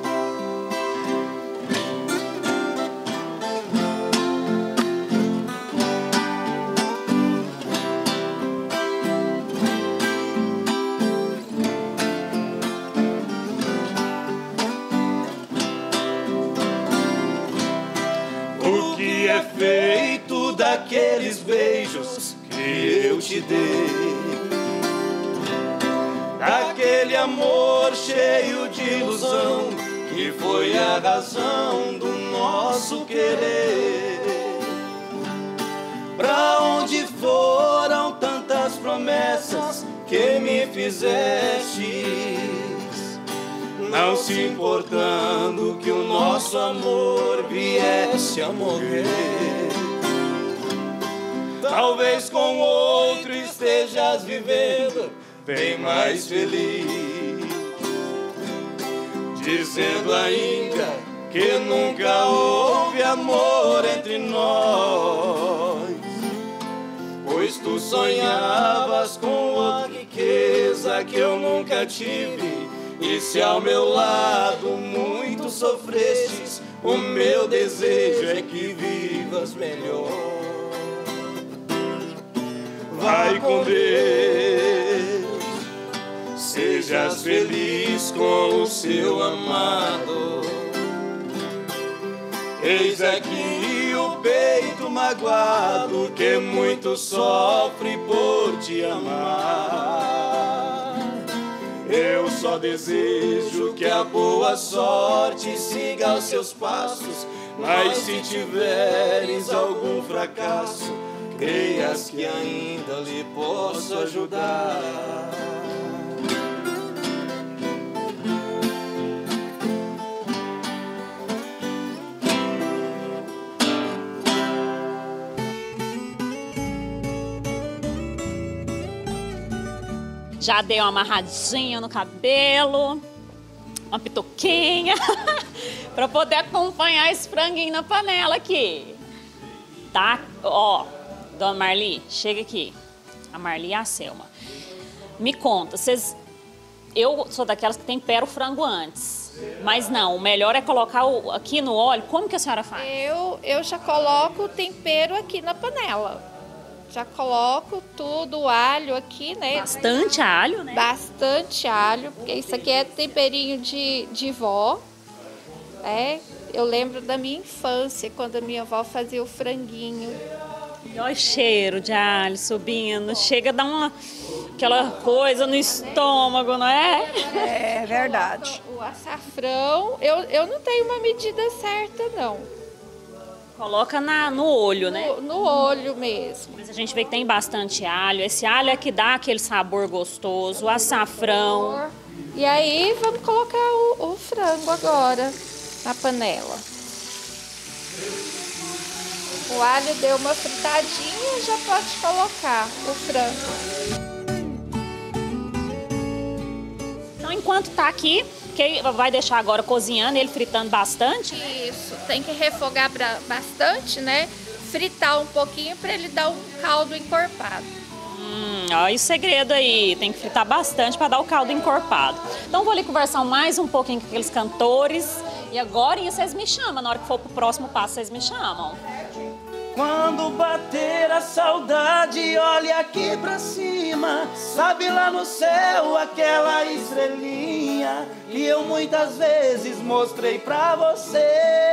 É feito daqueles beijos que eu te dei, daquele amor cheio de ilusão que foi a razão do nosso querer. Pra onde foram tantas promessas que me fizeste, não se importando que o nosso amor viesse a morrer. Talvez com outro estejas vivendo bem mais feliz, dizendo ainda que nunca houve amor entre nós, pois tu sonhavas com a riqueza que eu nunca tive. E se ao meu lado muito sofrestes, o meu desejo é que vivas melhor. vai com Deus. Sejas feliz com o seu amado. Eis aqui o peito magoado que muito sofre por te amar. Eu só desejo que a boa sorte siga os seus passos, mas se tiveres algum fracasso, creias que ainda lhe posso ajudar. Já dei uma amarradinha no cabelo, uma pituquinha, para poder acompanhar esse franguinho na panela aqui. Tá? Ó, dona Marli, chega aqui. A Marli e a Selma. Me conta, vocês... Eu sou daquelas que tempera o frango antes. Mas não, o melhor é colocar o, aqui no óleo. Como que a senhora faz? Eu, eu já coloco o tempero aqui na panela. Já coloco tudo, o alho aqui, né? Bastante alho, né? Bastante alho, porque isso aqui é temperinho de, de vó. É, eu lembro da minha infância, quando a minha avó fazia o franguinho. E olha o cheiro de alho subindo, chega a dar uma, aquela coisa no estômago, não é? É verdade. O açafrão, eu, eu não tenho uma medida certa, não. Coloca na, no olho, né? No, no olho mesmo. Mas a gente vê que tem bastante alho. Esse alho é que dá aquele sabor gostoso, o açafrão. E aí vamos colocar o, o frango agora na panela. O alho deu uma fritadinha, já pode colocar o frango. Então, enquanto tá aqui, que vai deixar agora cozinhando, ele fritando bastante? Isso, tem que refogar bastante, né? Fritar um pouquinho para ele dar um caldo encorpado. Hum, olha o segredo aí, tem que fritar bastante para dar o caldo encorpado. Então vou ali conversar mais um pouquinho com aqueles cantores e agora vocês me chamam, na hora que for pro próximo passo vocês me chamam. Quando bater a saudade, olhe aqui pra cima. Sabe lá no céu aquela estrelinha que eu muitas vezes mostrei pra você.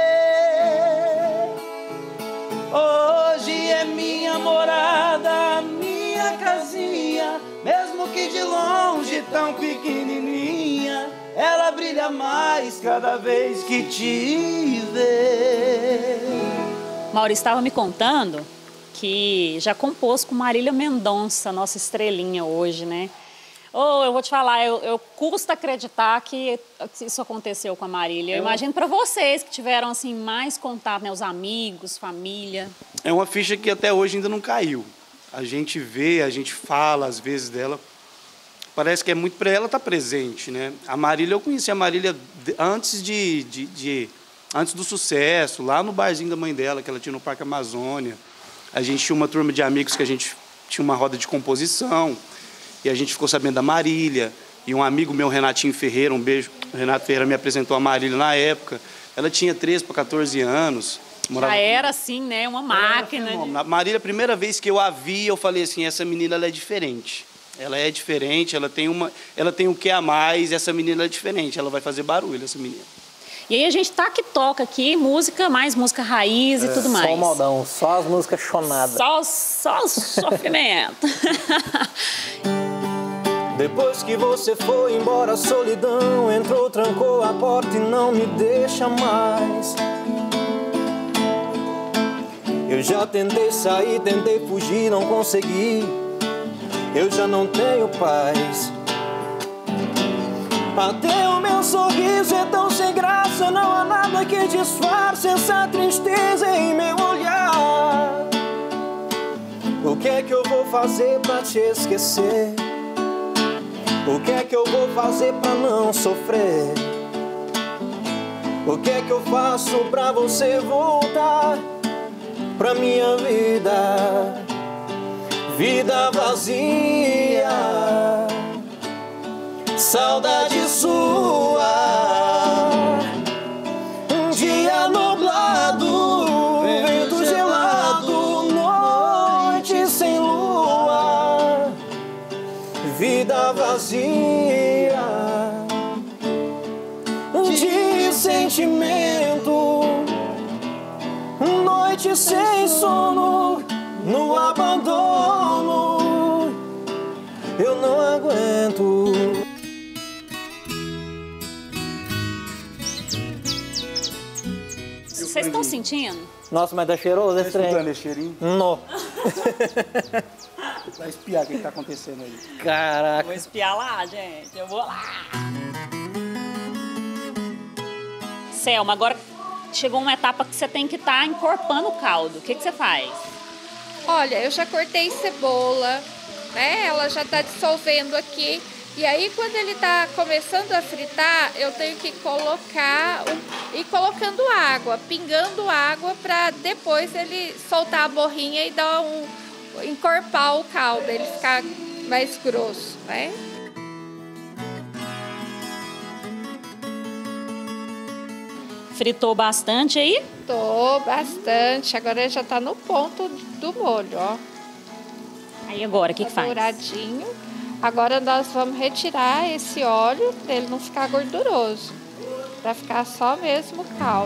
Hoje é minha morada, minha casinha. Mesmo que de longe tão pequenininha, ela brilha mais cada vez que te vê. Maurício estava me contando que já compôs com Marília Mendonça, nossa estrelinha hoje, né? Oh, eu vou te falar, eu, eu custa acreditar que isso aconteceu com a Marília. Eu, eu imagino para vocês que tiveram assim mais contato, né? Os amigos, família. É uma ficha que até hoje ainda não caiu. A gente vê, a gente fala às vezes dela. Parece que é muito para ela estar presente, né? A Marília, eu conheci a Marília antes de... de, de Antes do sucesso, lá no barzinho da mãe dela, que ela tinha no Parque Amazônia. A gente tinha uma turma de amigos que a gente tinha uma roda de composição. E a gente ficou sabendo da Marília. E um amigo meu, Renatinho Ferreira, um beijo. O Renato Ferreira me apresentou a Marília na época. Ela tinha treze para quatorze anos. Morava... Já era assim, né? Uma máquina. De... A Marília, a primeira vez que eu a vi, eu falei assim, essa menina ela é diferente. Ela é diferente, ela tem, uma, ela tem o que a mais, essa menina é diferente. Ela vai fazer barulho, essa menina. E aí a gente tá que toca aqui, música, mais música raiz e é, tudo mais. Só o modão, só as músicas chonadas. Só, só o sofrimento. Depois que você foi embora, a solidão entrou, trancou a porta e não me deixa mais. Eu já tentei sair, tentei fugir, não consegui. Eu já não tenho paz. Até o meu sorriso é tão sem graça, não há nada que disfarce essa tristeza em meu olhar. O que é que eu vou fazer pra te esquecer? O que é que eu vou fazer pra não sofrer? O que é que eu faço pra você voltar pra minha vida? Vida vazia, saudade sua. Um dia nublado, vento gelado, noite sem lua. de sentimento, noite sem sono, no abandono, eu não aguento. Vocês estão sentindo? Nossa, mas tá cheiroso esse trem. Escutando esse cheirinho? Nó. Vai espiar o que tá acontecendo aí. Caraca. Vou espiar lá, gente. Eu vou lá. Selma, agora chegou uma etapa que você tem que estar tá encorpando o caldo. O que, que você faz? Olha, eu já cortei cebola, né? Ela já tá dissolvendo aqui. E aí, quando ele tá começando a fritar, eu tenho que colocar, um, ir colocando água, pingando água para depois ele soltar a borrinha e dar um, encorpar o caldo, ele ficar mais grosso, né? Fritou bastante aí? Fritou bastante, agora já tá no ponto do molho, ó. Aí agora, o que, que faz? Douradinho. Agora nós vamos retirar esse óleo para ele não ficar gorduroso, para ficar só mesmo o caldo.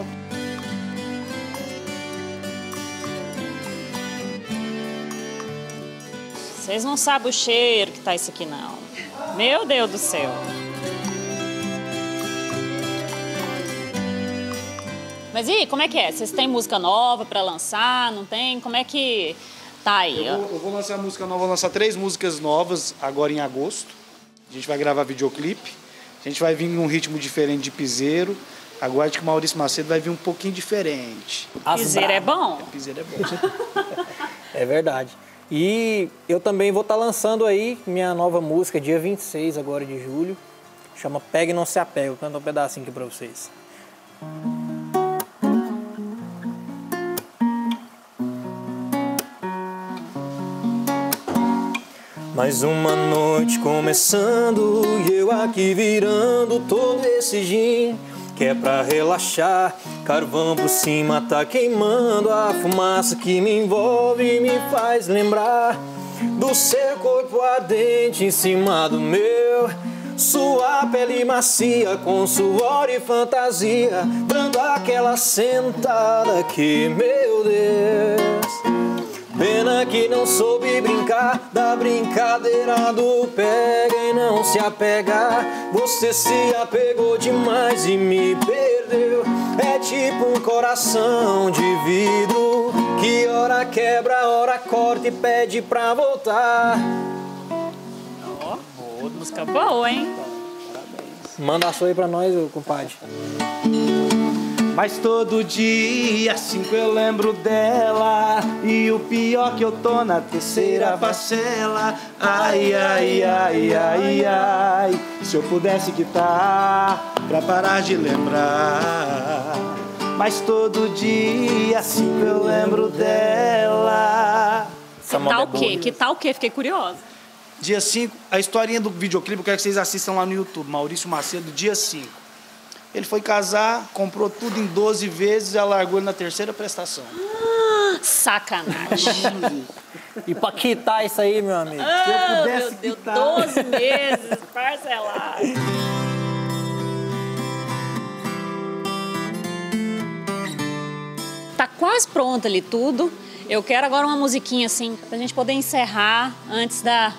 Vocês não sabem o cheiro que tá isso aqui, não. Meu Deus do céu. Mas e como é que é? Vocês têm música nova para lançar? Não tem? Como é que tá aí? Eu vou, eu vou lançar música nova, vou lançar três músicas novas agora em agosto. A gente vai gravar videoclipe. A gente vai vir num ritmo diferente de piseiro. Aguarde que o Maurício Macedo vai vir um pouquinho diferente. Piseiro é bom? Piseiro é bom. É verdade. E eu também vou estar lançando aí minha nova música, dia vinte e seis agora de julho. Chama Pega e Não Se Apega. Vou cantar um pedacinho aqui pra vocês. Mais uma noite começando e eu aqui virando todo esse gin que é pra relaxar. Carvão por cima tá queimando, a fumaça que me envolve e me faz lembrar do seu corpo ardente em cima do meu. Sua pele macia com suor e fantasia, dando aquela sentada que, meu Deus. Pena que não soube brincar da brincadeira do pega e não se apegar. Você se apegou demais e me perdeu. É tipo um coração de vidro que ora quebra, ora corta e pede pra voltar. Ó, oh, música boa, hein? Manda a sua aí pra nós, compadre. Mas todo dia, cinco eu lembro dela. E o pior que eu tô na terceira parcela. Ai, ai, ai, ai, ai. Se eu pudesse quitar pra parar de lembrar. Mas todo dia, cinco eu lembro dela. Que tal o quê? Que tal o quê? Fiquei curiosa. Dia cinco, a historinha do videoclipe, eu quero que vocês assistam lá no YouTube. Maurício Macedo, dia cinco. Ele foi casar, comprou tudo em doze vezes e largou ele na terceira prestação. Ah, sacanagem. E pra quitar isso aí, meu amigo? Ah, se eu pudesse meu Deus, quitar. doze meses, parcelar. Tá quase pronto ali tudo. Eu quero agora uma musiquinha assim, pra gente poder encerrar antes da...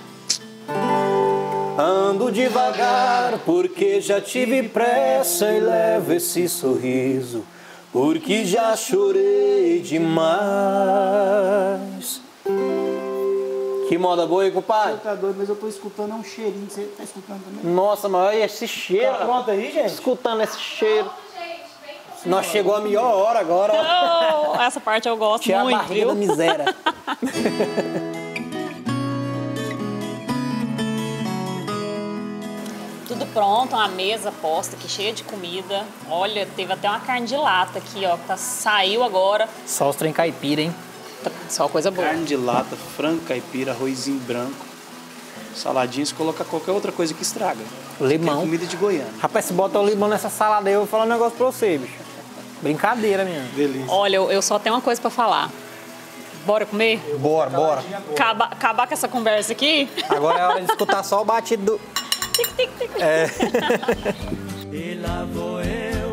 Ando devagar porque já tive pressa e levo esse sorriso porque já chorei demais. Que moda boa, hein, compadre? Você tá doido, mas eu tô escutando um cheirinho. Você tá escutando também? Nossa, mas olha esse cheiro. Tá pronto aí, gente? Escutando esse cheiro. Nós chegou a melhor hora agora. Oh, essa parte eu gosto Tira muito, a barriga viu? da miséria. Tudo pronto, uma mesa posta aqui, cheia de comida. Olha, teve até uma carne de lata aqui, ó, que tá, saiu agora. Só os trem caipira, hein? Só coisa boa. Carne de lata, frango caipira, arrozinho branco, saladinha, se colocar qualquer outra coisa que estraga. Limão. Tem comida de Goiânia. Rapaz, se bota o limão nessa salada aí, eu vou falar um negócio pra você, bicho. Brincadeira, minha. Delícia. Olha, eu, eu só tenho uma coisa pra falar. Bora comer? Bora, bora. Acaba, acabar com essa conversa aqui? Agora é hora de escutar só o batido do... Tic, tic, tic. É. E lá vou eu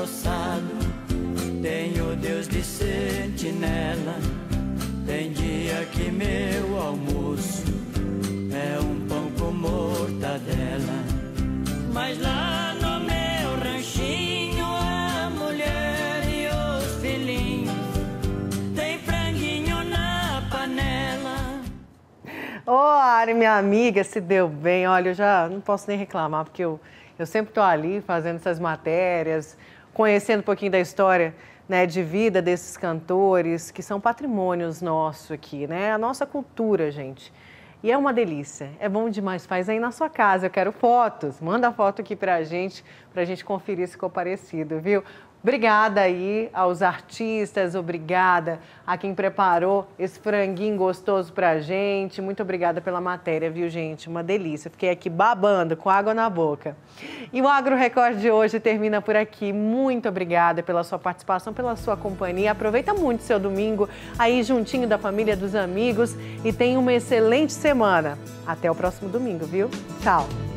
adoçado, tenho Deus de sentinela. Tem dia que meu almoço é um pão com mortadela. Mas lá no meu ranchinho, a mulher e os filhinhos tem franguinho na panela. Ô, Ari, minha amiga, se deu bem. Olha, eu já não posso nem reclamar, porque eu, eu sempre estou ali fazendo essas matérias, conhecendo um pouquinho da história, né, de vida desses cantores, que são patrimônios nossos aqui, né? A nossa cultura, gente. E é uma delícia, é bom demais. Faz aí na sua casa, eu quero fotos. Manda foto aqui pra gente, pra gente conferir se ficou parecido, viu? Obrigada aí aos artistas, obrigada a quem preparou esse franguinho gostoso pra gente. Muito obrigada pela matéria, viu, gente? Uma delícia. Fiquei aqui babando, com água na boca. E o Agro Record de hoje termina por aqui. Muito obrigada pela sua participação, pela sua companhia. Aproveita muito seu domingo aí juntinho da família, dos amigos e tenha uma excelente semana. Até o próximo domingo, viu? Tchau!